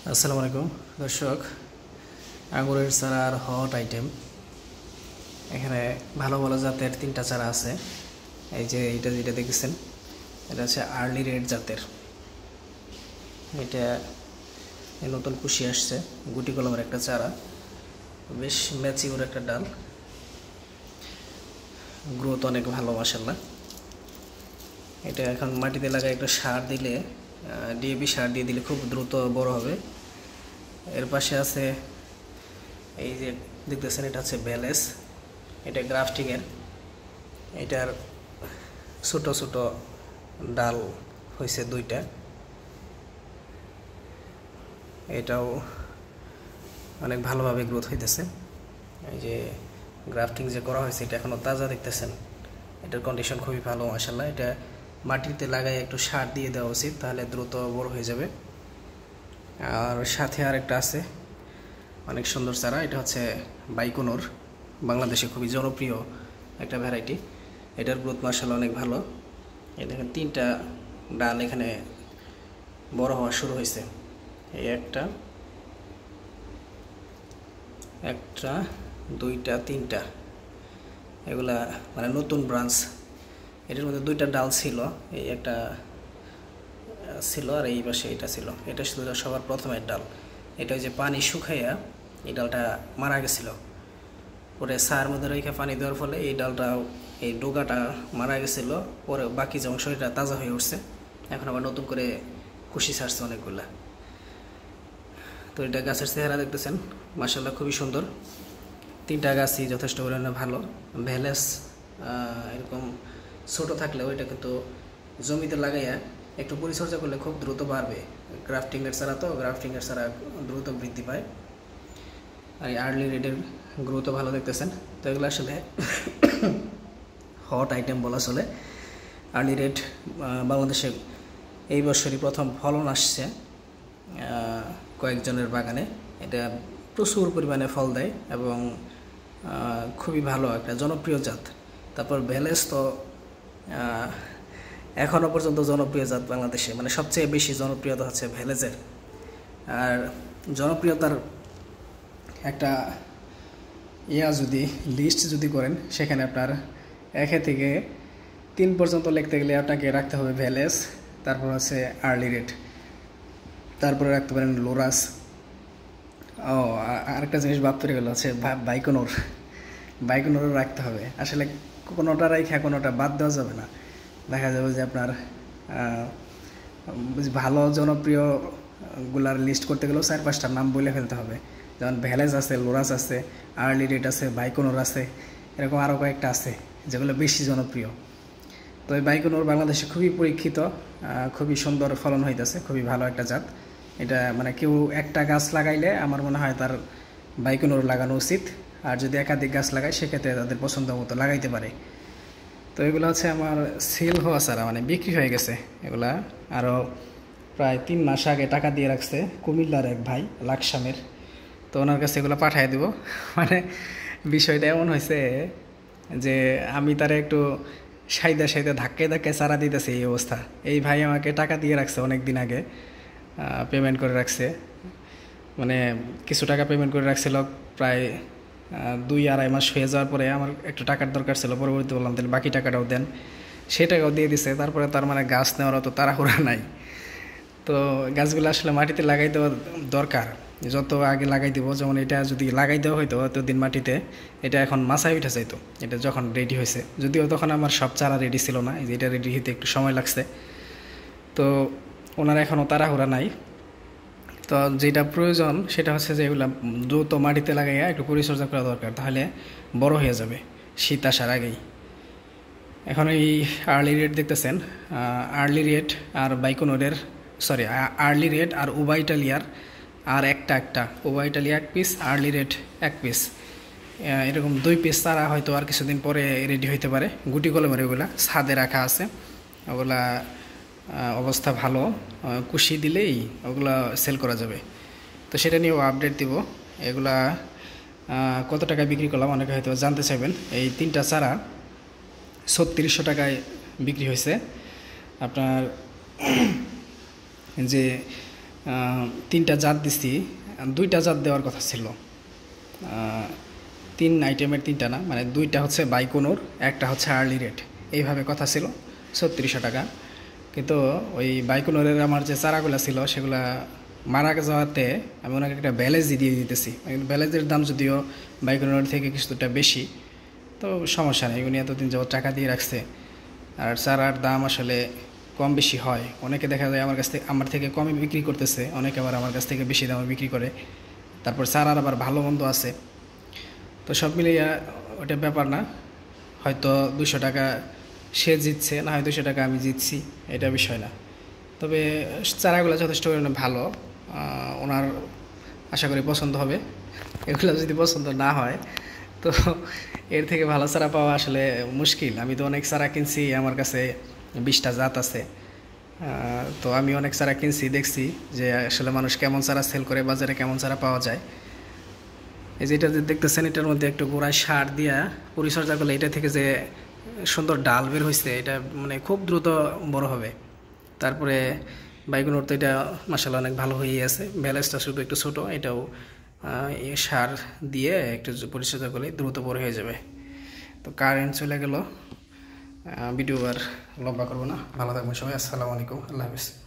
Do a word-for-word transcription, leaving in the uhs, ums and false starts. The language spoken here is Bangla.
আসসালামু আলাইকুম দর্শক, আঙুরের চারার হট আইটেম। এখানে ভালো ভালো জাতের তিনটা চারা আছে। এই যে এটা যেটা দেখছেন, এটা হচ্ছে আর্লি রেড জাতের। এটা নতুন কুশি আসছে, গুটি কলমের একটা চারা, বেশ ম্যাচিউর একটা ডাল, গ্রোথ অনেক ভালো মাশাআল্লাহ। এটা এখন মাটিতে লাগায় একটু সার দিলে, ডিএপি সার দিয়ে দিলে খুব দ্রুত বড় হবে। এর পাশে আছে এই যে দেখতেছেন, এটা হচ্ছে ভ্যালেস, এটা গ্রাফটিংয়ের। এটার ছোট ছোট ডাল হয়েছে দুইটা, এটাও অনেক ভালোভাবে গ্রোথ হইতেছে। এই যে গ্রাফটিং যে করা হয়েছে, এটা এখনও তাজা দেখতেছেন, এটার কন্ডিশন খুবই ভালো মাশাআল্লাহ। এটা মাটিতে লাগাই একটু সার দিয়ে দেওয়া উচিত, তাহলে দ্রুত বড় হয়ে যাবে। আর সাথে আর একটা আছে অনেক সুন্দর চারা, এটা হচ্ছে বাইকোনোর, বাংলাদেশে খুবই জনপ্রিয় একটা ভ্যারাইটি। এটার গ্রোথ মাশাআল্লাহ অনেক ভালো। এই দেখেন তিনটা ডাল এখানে বড় হওয়া শুরু হয়েছে। এই একটা একটা দুইটা তিনটা, এগুলা মানে নতুন ব্রাঞ্চ। এটার মধ্যে দুইটা ডাল ছিল, এই একটা ছিল আর এই পাশে এটা ছিল। এটা শুধু সবার প্রথমের ডাল। এটা যে পানি শুকাইয়া এই ডালটা মারা গেছিল, পরে সার মধ্যে রেখে পানি দেওয়ার ফলে এই ডালটা, এই ডোগাটা মারা গেছিল। পরে বাকি যে অংশ এটা তাজা হয়ে উঠছে, এখন আবার নতুন করে কুশি ছাড়ছে অনেকগুলা। তো এটা গাছের চেহারা দেখতেছেন মাশাআল্লাহ খুবই সুন্দর। তিনটা গাছই যথেষ্ট পরিমাণে ভালো। ভ্যালেস এরকম ছোট থাকলেও এটা কিন্তু জমিতে লাগাইয়া একটু পরিচর্যা করলে খুব দ্রুত বাড়বে। গ্রাফটিংয়ের ছাড়া তো, গ্রাফটিংয়ের ছাড়া দ্রুত বৃদ্ধি পায়। আর এই আর্লি রেডের গ্রোথও ভালো দেখতেছেন। তো এগুলো আসলে হট আইটেম বলা চলে। আর্লি রেড বাংলাদেশে এই বছরই প্রথম ফলন আসছে কয়েকজনের বাগানে। এটা প্রচুর পরিমাণে ফল দেয় এবং খুবই ভালো একটা জনপ্রিয় জাত। তারপর ভ্যালেস তো এখনও পর্যন্ত জনপ্রিয় জাত বাংলাদেশে, মানে সবচেয়ে বেশি জনপ্রিয়তা হচ্ছে ভ্যালেজের। আর জনপ্রিয়তার একটা ইয়া যদি লিস্ট যদি করেন, সেখানে আপনার একে থেকে তিন পর্যন্ত লিখতে গেলে আপনাকে রাখতে হবে ভ্যালেস, তারপর আছে আর্লি রেড, তারপরে রাখতে পারেন লোরাস। ও আরেকটা জিনিস বাদ পড়ে গেল, হচ্ছে বাইকোনোর। বাইকোনোরও রাখতে হবে। আসলে কোনোটা রাখা কোনোটা বাদ দেওয়া যাবে না। দেখা যাবে যে আপনার ভালো জনপ্রিয়গুলার লিস্ট করতে গেলেও চার পাঁচটার নাম বলে ফেলতে হবে। যেমন ভ্যালেজ আছে, লোরাস আছে, আর্লি রেড আছে, বাইকোনোর আছে, এরকম আরও কয়েকটা আছে যেগুলো বেশি জনপ্রিয়। তো এই বাইকোনোর বাংলাদেশে খুবই পরীক্ষিত, খুবই সুন্দর ফলন হইতেছে, খুবই ভালো একটা জাত। এটা মানে কেউ একটা গাছ লাগাইলে আমার মনে হয় তার বাইকোনোর লাগানো উচিত। আর যদি একাধিক গাছ লাগায়, সেক্ষেত্রে তাদের পছন্দ মতো লাগাইতে পারে। তো এগুলো হচ্ছে আমার সেল হওয়া ছাড়া, মানে বিক্রি হয়ে গেছে এগুলা। আরও প্রায় তিন মাস আগে টাকা দিয়ে রাখছে কুমিল্লার এক ভাই, লাকসামের। তো ওনার কাছে এগুলো পাঠিয়ে দেব। মানে বিষয়টা এমন হয়েছে যে আমি তারা একটু সাইদা সাইদা ধাক্কে ধাক্কে চারা দিতেছে এই অবস্থা। এই ভাই আমাকে টাকা দিয়ে রাখছে অনেক দিন আগে, পেমেন্ট করে রাখছে। মানে কিছু টাকা পেমেন্ট করে রাখছিল, প্রায় দুই আড়াই মাস হয়ে যাওয়ার পরে আমার একটু টাকার দরকার ছিল। পরবর্তী বললাম তাহলে বাকি টাকাটাও দেন, সে টাকাও দিয়ে দিছে। তারপরে তার মানে গাছ নেওয়ার অত তাড়াহুড়া নাই। তো গাছগুলো আসলে মাটিতে লাগাই দেওয়া দরকার, যত আগে লাগাই দেবো। যেমন এটা যদি লাগাই দেওয়া হয়তো এতদিন মাটিতে, এটা এখন মাথায় উঠে যাইতো এটা যখন রেডি হয়েছে। যদিও তখন আমার সব চারা রেডি ছিল না, এই যে এটা রেডি হইতে একটু সময় লাগছে। তো ওনার এখনও তাড়াহুড়া নাই। তো যেটা প্রয়োজন সেটা হচ্ছে যে এগুলো দ্রুত মাটিতে লাগাইয়া একটু পরিচর্যা করা দরকার, তাহলে বড় হয়ে যাবে শীত আসার আগেই। এখন এই আর্লি রেড দেখতেছেন, আর্লি রেড আর বাইকোনোরের, সরি আর্লি রেড আর উবাইটালিয়ার আর একটা একটা উবাইটালিয়া এক পিস, আর্লি রেড এক পিস, এরকম দুই পিস তারা হয়তো আর কিছুদিন পরে রেডি হইতে পারে। গুটি কলমের ওগুলা ছাদে রাখা আছে, ওগুলা অবস্থা ভালো, কুশি দিলেই ওগুলা সেল করা যাবে। তো সেটা নিয়েও আপডেট দিব। এগুলা কত টাকায় বিক্রি করলাম অনেকে হয়তো জানতে চাইবেন। এই তিনটা চারা ছত্রিশশো টাকায় বিক্রি হয়েছে। আপনার যে তিনটা জাত দিছি, দুইটা জাত দেওয়ার কথা ছিল, তিন আইটেমের তিনটা না, মানে দুইটা হচ্ছে বাইকোনোর, একটা হচ্ছে আর্লি রেড, এইভাবে কথা ছিল ছত্রিশশো টাকা। কিন্তু ওই বাইকোনোরের আমার যে চারাগুলো ছিল সেগুলা মারা যাওয়াতে আমি ওনাকে একটা ব্যালেজ দিয়ে দিতেছি। ব্যালেজের দাম যদিও বাইকোনোর থেকে কিছুটা বেশি, তো সমস্যা নেই, উনি এতদিন যাবত টাকা দিয়ে রাখছে। আর চারার দাম আসলে কম বেশি হয়, অনেকে দেখা যায় আমার কাছ থেকে আমার থেকে কমে বিক্রি করতেছে, অনেকে আবার আমার কাছ থেকে বেশি দামে বিক্রি করে। তারপর চারার আবার ভালো মন্দ আছে, তো সব মিলিয়ে ওটা ব্যাপার না, হয়তো দুশো টাকা সে জিতছে, না হয় দুশো টাকা আমি জিতছি, এটা বিষয় না। তবে চারাগুলো যথেষ্ট ভালো, ওনার আশা করি পছন্দ হবে। এগুলো যদি পছন্দ না হয় তো এর থেকে ভালো চারা পাওয়া আসলে মুশকিল। আমি তো অনেক চারা কিনছি, আমার কাছে বিশটা জাত আছে, তো আমি অনেক চারা কিনছি, দেখছি যে আসলে মানুষ কেমন চারা সেল করে, বাজারে কেমন চারা পাওয়া যায়। এই যেটা যে দেখতেছেন, এটার মধ্যে একটু গোড়ায় সার দিয়া পরিচর্যা করলে এটা থেকে যে সুন্দর ডাল বের হয়েছে, এটা মানে খুব দ্রুত বড় হবে। তারপরে বাইকোনোর তো এটা মাশাআল্লাহ অনেক ভালো হয়েই আছে, ব্যালেন্সটা শুধু একটু ছোটো, এটাও সার দিয়ে একটু পরিচর্যা করলে দ্রুত বড় হয়ে যাবে। তো কারেন্ট চলে গেল, ভিডিও আর লম্বা করবো না, ভালো থাকবেন সবাই, আসসালামু আলাইকুম, আল্লাহ হাফিজ।